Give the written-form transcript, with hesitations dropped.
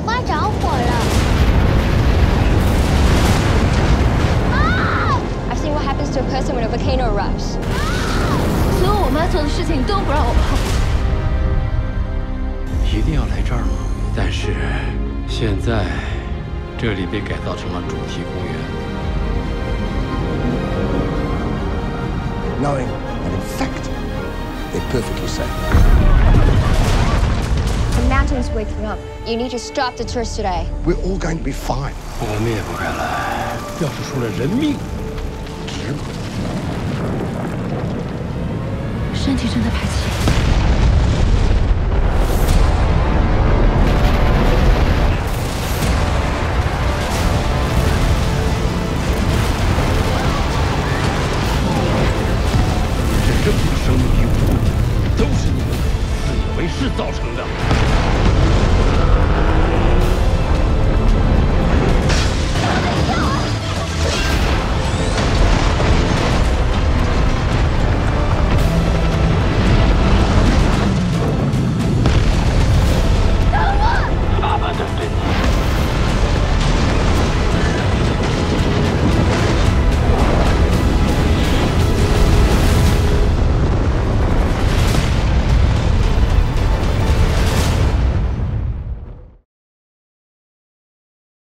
妈着火了。啊 I've seen what happens to a person when a volcano erupts. 所有我妈做的事情都不让我碰。 一定要来这儿吗？但是现在这里被改造成了主题公园。 Knowing that in fact they're perfectly safe. The mountain's waking up. You need to stop the tours today. We're all going to be fine. 我们也不该来，要是出了人命，值吗？ 身体正在排气。 这么多生命与物，都是你们自以为是造成的。